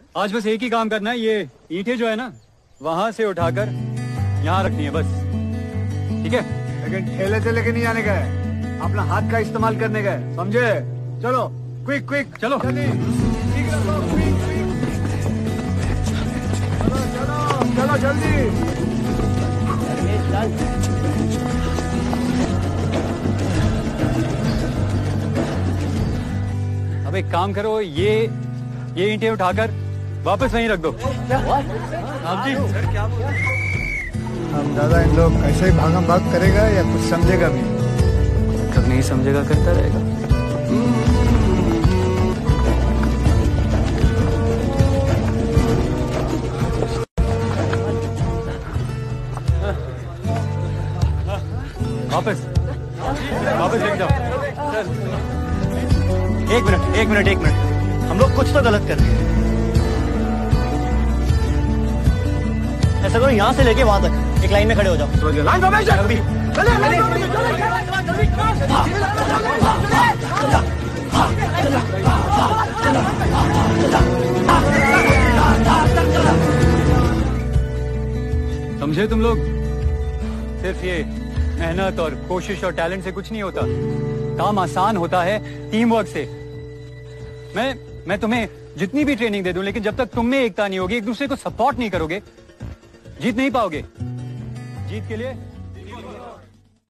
आज बस एक ही काम करना है, ये ईंटें जो है ना वहां से उठाकर यहाँ रखनी है बस, ठीक है? लेकिन ठेले से लेके नहीं जाने का है, अपना हाथ का इस्तेमाल करने का है, समझे? चलो क्विक क्विक, चलो जल्दी, क्विक चलो जल्दी। अब एक काम करो, ये ईंटें उठाकर वापस वहीं रख दो। आप जी सर क्या बोल रहे हैं? हम दादा इन लोग ऐसे ही भागम भाग करेगा या कुछ समझेगा भी? कब नहीं समझेगा, करता रहेगा। वापस लेके जाओ। एक मिनट, हम लोग कुछ तो गलत कर रहे हैं। ऐसा करो, यहाँ से लेके वहां तक एक लाइन में खड़े हो जाओ। Line formation. समझे तुम लोग? सिर्फ ये मेहनत और कोशिश और टैलेंट से कुछ नहीं होता, काम आसान होता है टीम वर्क से। मैं तुम्हें जितनी भी ट्रेनिंग दे दूं, लेकिन जब तक तुम में एकता नहीं होगी, एक दूसरे को सपोर्ट नहीं करोगे, जीत नहीं पाओगे। जीत के लिए